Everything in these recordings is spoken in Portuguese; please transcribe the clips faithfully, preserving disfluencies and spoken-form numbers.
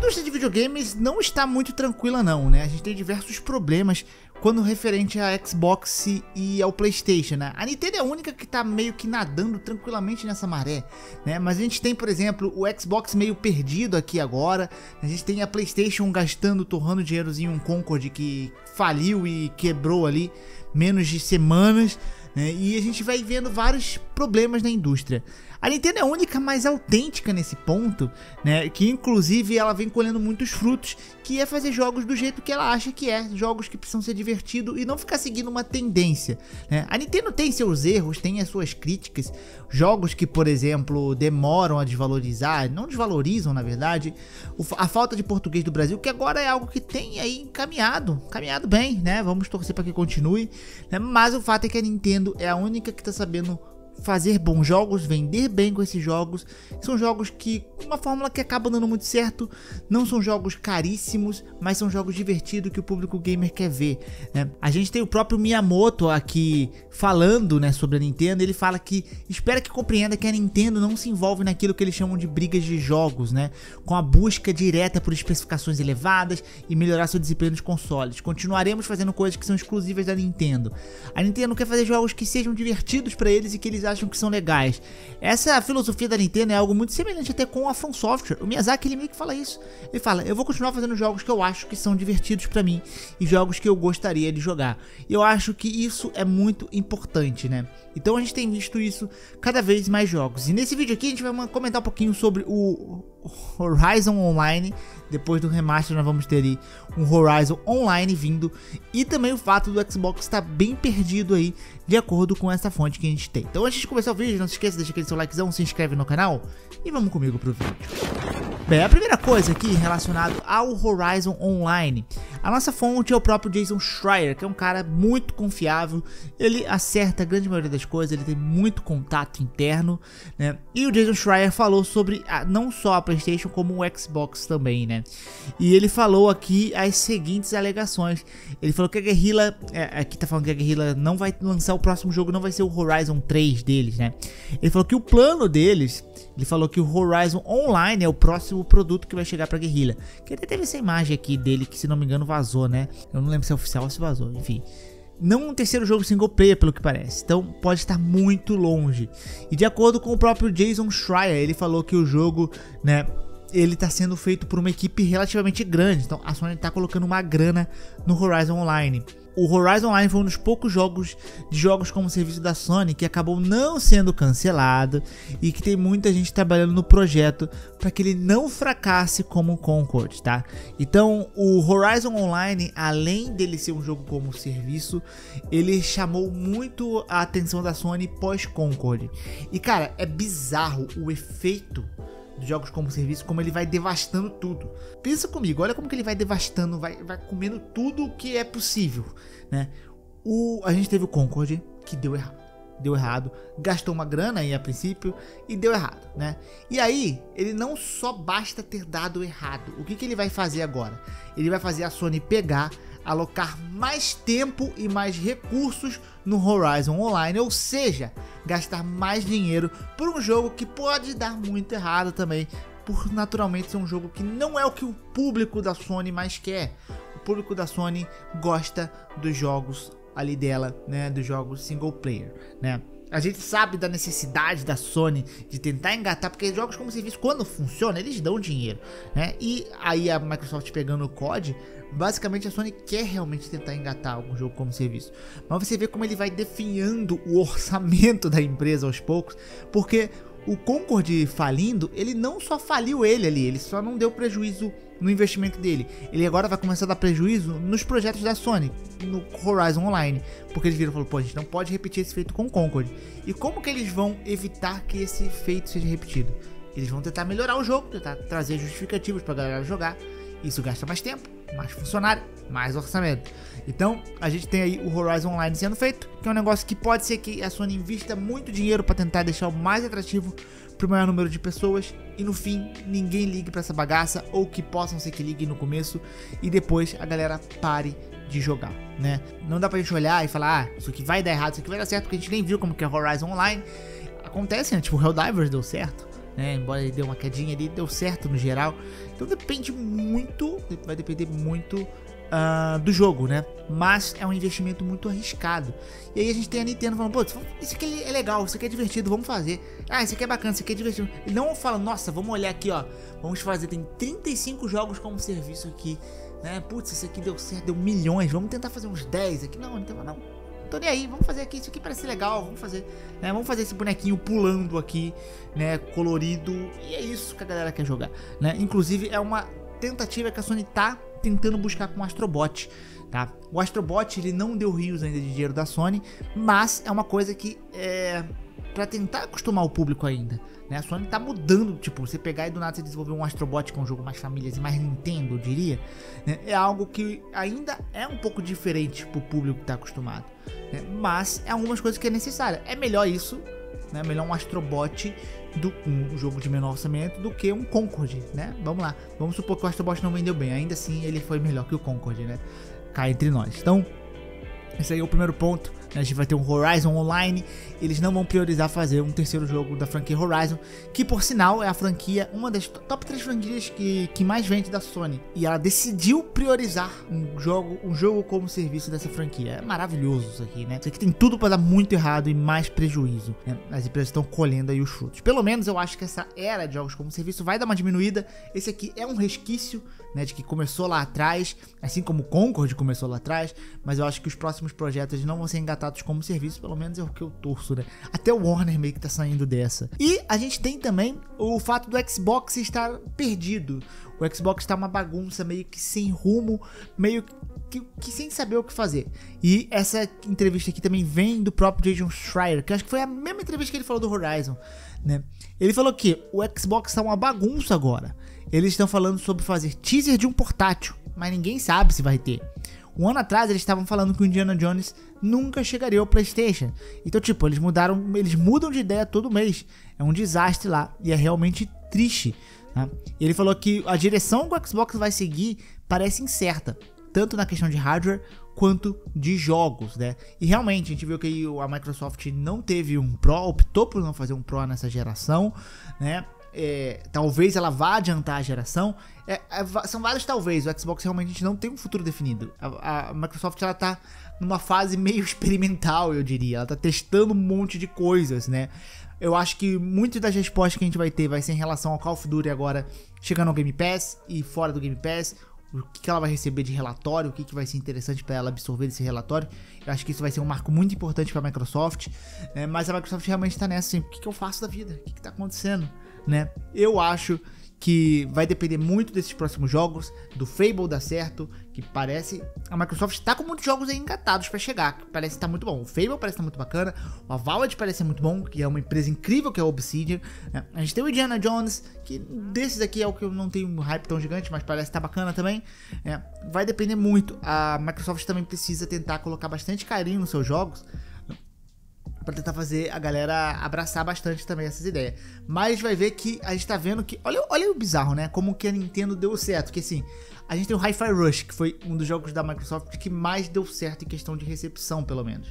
indústria de videogames não está muito tranquila não, né? A gente tem diversos problemas quando referente a Xbox e ao PlayStation, né? A Nintendo é a única que tá meio que nadando tranquilamente nessa maré, né? Mas a gente tem, por exemplo, o Xbox meio perdido aqui agora. A gente tem a PlayStation gastando, torrando dinheirozinho um Concord que faliu e quebrou ali menos de semanas, né? E a gente vai vendo vários problemas na indústria. A Nintendo é a única mais autêntica nesse ponto, né? Que inclusive ela vem colhendo muitos frutos, que é fazer jogos do jeito que ela acha que é, jogos que precisam ser divertidos e não ficar seguindo uma tendência, né? A Nintendo tem seus erros, tem as suas críticas, jogos que, por exemplo, demoram a desvalorizar, não desvalorizam na verdade, a falta de português do Brasil, que agora é algo que tem aí encaminhado, caminhado bem, né? Vamos torcer para que continue, né? Mas o fato é que a Nintendo é a única que está sabendo fazer bons jogos, vender bem com esses jogos. São jogos que, uma fórmula que acaba dando muito certo. Não são jogos caríssimos, mas são jogos divertidos que o público gamer quer ver, né? A gente tem o próprio Miyamoto aqui falando, né, sobre a Nintendo. Ele fala que espera que compreenda que a Nintendo não se envolve naquilo que eles chamam de brigas de jogos, né, com a busca direta por especificações elevadas e melhorar seu desempenho nos consoles. Continuaremos fazendo coisas que são exclusivas da Nintendo. A Nintendo quer fazer jogos que sejam divertidos para eles e que eles acham que são legais. Essa é a filosofia da Nintendo, é algo muito semelhante até com a From Software. O Miyazaki, ele meio que fala isso. Ele fala, eu vou continuar fazendo jogos que eu acho que são divertidos pra mim e jogos que eu gostaria de jogar. E eu acho que isso é muito importante, né? Então a gente tem visto isso cada vez mais jogos. E nesse vídeo aqui a gente vai comentar um pouquinho sobre o Horizon Online. Depois do remaster nós vamos ter aí um Horizon Online vindo. E também o fato do Xbox estar bem perdido aí, de acordo com essa fonte que a gente tem. Então antes de começar o vídeo, não se esqueça de deixar aquele seu likezão, se inscreve no canal e vamos comigo pro vídeo. Bem, a primeira coisa aqui relacionado ao Horizon Online, a nossa fonte é o próprio Jason Schreier, que é um cara muito confiável. Ele acerta a grande maioria das coisas, ele tem muito contato interno, né? E o Jason Schreier falou sobre a, não só a PlayStation como o Xbox também, né? E ele falou aqui as seguintes alegações. Ele falou que a Guerrilla, é, aqui tá falando que a Guerrilla não vai lançar o próximo jogo, não vai ser o Horizon três deles, né? Ele falou que o plano deles, ele falou que o Horizon Online é o próximo produto que vai chegar pra Guerrilla. Que até teve essa imagem aqui dele que, se não me engano, vazou, né? Eu não lembro se é oficial ou se vazou, enfim. Não um terceiro jogo single player, pelo que parece. Então pode estar muito longe. E de acordo com o próprio Jason Schreier, ele falou que o jogo, né, ele está sendo feito por uma equipe relativamente grande. Então a Sony está colocando uma grana no Horizon Online. O Horizon Online foi um dos poucos jogos de jogos como serviço da Sony que acabou não sendo cancelado e que tem muita gente trabalhando no projeto para que ele não fracasse como o Concord, tá? Então o Horizon Online, além dele ser um jogo como serviço, ele chamou muito a atenção da Sony pós-Concord. E cara, é bizarro o efeito de jogos como serviço, como ele vai devastando tudo. Pensa comigo, olha como que ele vai devastando, vai, vai comendo tudo o que é possível, né? O, a gente teve o Concord, que deu errado. Deu errado, gastou uma grana aí a princípio e deu errado, né? E aí, ele não só basta ter dado errado. O que, que ele vai fazer agora? Ele vai fazer a Sony pegar, alocar mais tempo e mais recursos no Horizon Online, ou seja, gastar mais dinheiro por um jogo que pode dar muito errado também, por naturalmente ser um jogo que não é o que o público da Sony mais quer. O público da Sony gosta dos jogos ali dela, né, dos jogos single player, né? A gente sabe da necessidade da Sony de tentar engatar, porque jogos como serviço, quando funciona, eles dão dinheiro, né? E aí a Microsoft pegando o C O D, basicamente a Sony quer realmente tentar engatar algum jogo como serviço. Mas você vê como ele vai definhando o orçamento da empresa aos poucos, porque o Concord falindo, ele não só faliu ele ali, ele só não deu prejuízo no investimento dele. Ele agora vai começar a dar prejuízo nos projetos da Sony, no Horizon Online, porque eles viram e falaram, pô, a gente não pode repetir esse feito com o Concord. E como que eles vão evitar que esse feito seja repetido? Eles vão tentar melhorar o jogo, tentar trazer justificativos pra galera jogar. Isso gasta mais tempo, mais funcionário, mais orçamento. Então a gente tem aí o Horizon Online sendo feito, que é um negócio que pode ser que a Sony invista muito dinheiro para tentar deixar o mais atrativo para o maior número de pessoas e no fim ninguém ligue para essa bagaça, ou que possam ser que liguem no começo e depois a galera pare de jogar, né? Não dá pra gente olhar e falar, ah, isso aqui vai dar errado, isso aqui vai dar certo, porque a gente nem viu como que é Horizon Online. Acontece, né? Tipo, o Helldivers deu certo, né? Embora ele dê uma quedinha ali, deu certo no geral. Então depende muito, vai depender muito uh, do jogo, né? Mas é um investimento muito arriscado. E aí a gente tem a Nintendo falando, pô, isso aqui é legal, isso aqui é divertido, vamos fazer. Ah, isso aqui é bacana, isso aqui é divertido. E não fala, nossa, vamos olhar aqui, ó, vamos fazer, tem trinta e cinco jogos como serviço aqui, né? Putz, isso aqui deu certo, deu milhões, vamos tentar fazer uns dez aqui. Não, não, não, não tô nem aí, vamos fazer aqui, isso aqui parece legal, vamos fazer, né? Vamos fazer esse bonequinho pulando aqui, né, colorido, e é isso que a galera quer jogar, né? Inclusive é uma tentativa que a Sony tá tentando buscar com o Astrobot, tá? O Astrobot, ele não deu rios ainda de dinheiro da Sony, mas é uma coisa que é pra tentar acostumar o público ainda, né? A Sony tá mudando, tipo, você pegar e do nada você desenvolver um Astrobot, que é um jogo mais famílias e mais Nintendo, eu diria, né? É algo que ainda é um pouco diferente pro público que tá acostumado, né? Mas é algumas coisas que é necessário. É melhor isso, né? Melhor um Astrobot do um jogo de menor orçamento do que um Concorde, né? Vamos lá, vamos supor que o Astrobot não vendeu bem, ainda assim ele foi melhor que o Concorde, né? Cá entre nós. Então, esse aí é o primeiro ponto. A gente vai ter um Horizon Online. Eles não vão priorizar fazer um terceiro jogo da franquia Horizon, que por sinal é a franquia, uma das top três franquias que, que mais vende da Sony. E ela decidiu priorizar um jogo, um jogo como serviço dessa franquia. É maravilhoso isso aqui, né? Isso aqui tem tudo para dar muito errado e mais prejuízo, né? As empresas estão colhendo aí os frutos. Pelo menos eu acho que essa era de jogos como serviço vai dar uma diminuída. Esse aqui é um resquício, né, de que começou lá atrás, assim como o Concorde começou lá atrás, mas eu acho que os próximos projetos não vão ser engatados como serviço, pelo menos é o que eu torço, né? Até o Warner meio que tá saindo dessa. E a gente tem também o fato do Xbox estar perdido. O Xbox tá uma bagunça, meio que sem rumo, meio que, que sem saber o que fazer. E essa entrevista aqui também vem do próprio Jason Schreier, que acho que foi a mesma entrevista que ele falou do Horizon, né? Ele falou que o Xbox tá uma bagunça agora. Eles estão falando sobre fazer teaser de um portátil, mas ninguém sabe se vai ter. Um ano atrás eles estavam falando que o Indiana Jones nunca chegaria ao PlayStation. Então, tipo, eles mudaram, eles mudam de ideia todo mês. É um desastre lá e é realmente triste, né? E ele falou que a direção que o Xbox vai seguir parece incerta, tanto na questão de hardware quanto de jogos, né? E realmente a gente viu que a Microsoft não teve um Pro, optou por não fazer um Pro nessa geração, né? É, talvez ela vá adiantar a geração. É, é, são vários talvez. O Xbox realmente a gente não tem um futuro definido. A, a Microsoft ela tá numa fase meio experimental, eu diria. Ela tá testando um monte de coisas, né? Eu acho que muitas das respostas que a gente vai ter vai ser em relação ao Call of Duty agora chegando ao Game Pass e fora do Game Pass. O que, que ela vai receber de relatório, o que, que vai ser interessante para ela absorver esse relatório. Eu acho que isso vai ser um marco muito importante para a Microsoft, né? Mas a Microsoft realmente está nessa assim, o que, que eu faço da vida? O que, que tá acontecendo, né? Eu acho que vai depender muito desses próximos jogos, do Fable dar certo, que parece... A Microsoft está com muitos jogos aí engatados para chegar, que parece estar muito bom. O Fable parece estar muito bacana, o Avowed parece ser muito bom, que é uma empresa incrível, que é a Obsidian, né? A gente tem o Indiana Jones, que desses aqui é o que eu não tenho um hype tão gigante, mas parece estar bacana também, né? Vai depender muito. A Microsoft também precisa tentar colocar bastante carinho nos seus jogos, pra tentar fazer a galera abraçar bastante também essas ideias. Mas a gente vai ver que a gente tá vendo que... Olha, olha o bizarro, né? Como que a Nintendo deu certo. Que assim, a gente tem o Hi-Fi Rush, que foi um dos jogos da Microsoft que mais deu certo em questão de recepção, pelo menos.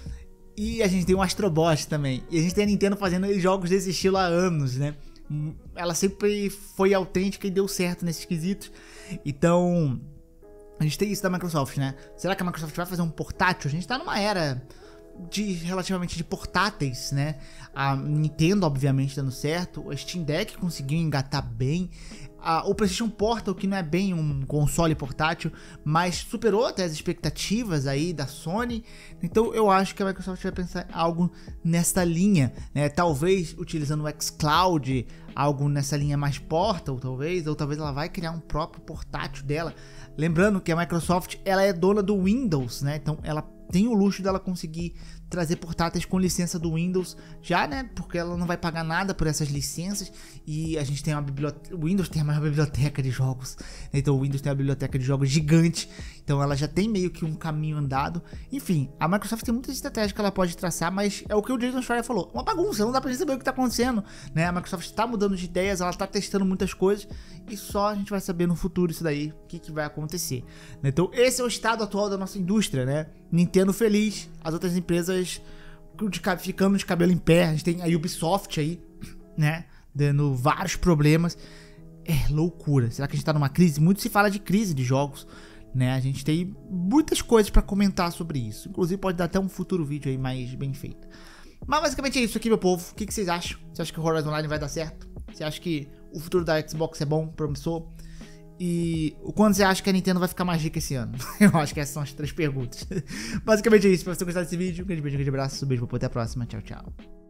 E a gente tem o Astrobot também. E a gente tem a Nintendo fazendo jogos desse estilo há anos, né? Ela sempre foi autêntica e deu certo nesses quesitos. Então... a gente tem isso da Microsoft, né? Será que a Microsoft vai fazer um portátil? A gente tá numa era... de relativamente de portáteis, né? A Nintendo obviamente dando certo, o Steam Deck conseguiu engatar bem, a, o PlayStation Portal, que não é bem um console portátil, mas superou até as expectativas aí da Sony. Então eu acho que a Microsoft vai pensar algo nessa linha, né? Talvez utilizando o xCloud, algo nessa linha mais Portal, talvez, ou talvez ela vai criar um próprio portátil dela. Lembrando que a Microsoft ela é dona do Windows, né? Então ela tem o luxo dela conseguir trazer portáteis com licença do Windows já, né? Porque ela não vai pagar nada por essas licenças. E a gente tem uma biblioteca... O Windows tem a maior biblioteca de jogos. Então o Windows tem uma biblioteca de jogos gigante. Então ela já tem meio que um caminho andado. Enfim, a Microsoft tem muitas estratégias que ela pode traçar, mas é o que o Jason Schreier falou. Uma bagunça, não dá pra gente saber o que tá acontecendo, né? A Microsoft tá mudando de ideias, ela tá testando muitas coisas. E só a gente vai saber no futuro isso daí, o que, que vai acontecer. Então esse é o estado atual da nossa indústria, né? Nintendo feliz, as outras empresas de, ficando de cabelo em pé. A gente tem a Ubisoft aí, né? dando vários problemas. É loucura. Será que a gente tá numa crise? Muito se fala de crise de jogos, né? A gente tem muitas coisas pra comentar sobre isso. Inclusive pode dar até um futuro vídeo aí mais bem feito. Mas basicamente é isso aqui, meu povo. O que, que vocês acham? Você acha que o Horizon Online vai dar certo? Você acha que o futuro da Xbox é bom, promissor? E o quando você acha que a Nintendo vai ficar mais rica esse ano? Eu acho que essas são as três perguntas. Basicamente é isso. Se você gostar desse vídeo, um grande beijo, um grande abraço. Um beijo, até a próxima. Tchau, tchau.